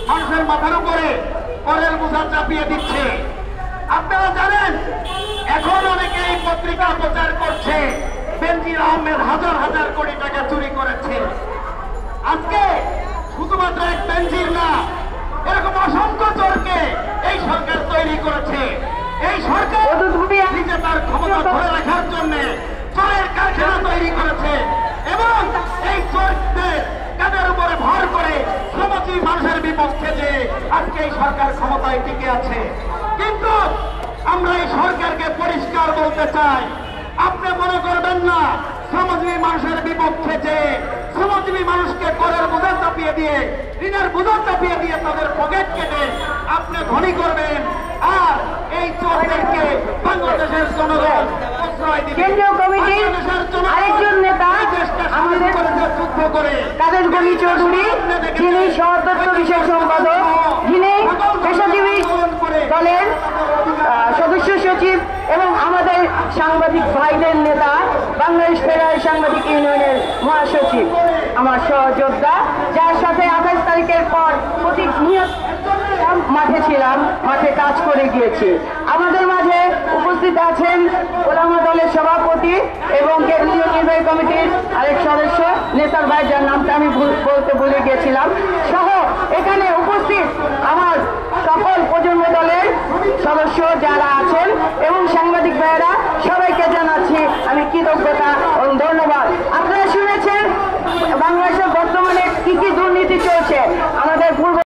মানুষের মাথার উপরে করের বোঝা চাপিয়ে দিচ্ছে। আপনারা জানেন এখন অনেকে এই পত্রিকা প্রচার করছে বেনজির আহমেদ হাজার হাজার কোটি টাকা চুরি করেছে। আজকে শুধুমাত্র এক বেনজির না, এরকম অসংখ্য চোরকে এই সরকার তৈরি করেছে। এই সরকার নিজে তার ক্ষমতা ধরে রাখার জন্য চোরের কারখানা তৈরি করেছে এবং এই চোরদের কাদের উপরে ভর করে শ্রমজীবী মানুষের বিপক্ষে যে আজকে এই সরকার ক্ষমতায় টিকে আছে। কিন্তু আমরা এই সরকারকে পরিষ্কার বলতে চাই, আপনি মনে করবেন না শ্রমজীবী মানুষের বিপক্ষে যে শ্রমজীবী মানুষকে করের বোঝা চাপিয়ে দিয়ে ঋণের বোঝা চাপিয়ে দিয়ে তাদের পকেট কেটে আপনি ধনী করবেন আর এই চোরদেরকে বাংলাদেশের জনগণ প্রশ্রয় দিবে। কেন্দ্রীয় কমিটির আরেকজন নেতা আমাদের যুদ্ধ করে কাদের গনি চৌধুরী, যিনি সহতত্ত্ব বিষয়ক সম্পাদক, যিনি পেশাজীবী দলের সদস্য সচিব এবং আমাদের সাংবাদিক ভাইদের নেতা, বাংলাদেশ ফেডারেল সাংবাদিক ইউনিয়নের মহাসচিব, আমার সহযোদ্ধা, যার সাথে 28 তারিখের পর প্রতিনিয়ত মাঠে ছিলাম, মাঠে কাজ করে গিয়েছি। আমাদের মাঝে উপস্থিত আছেন ওলামা দলের সভাপতি এবং কেন্দ্রীয় নির্বাহী কমিটির আরেক সদস্য নেতার ভাই, যার নামটা আমি বলতে ভুলে গিয়েছিলাম, সহ এখানে উপস্থিত আমার সকল প্রজন্ম দলের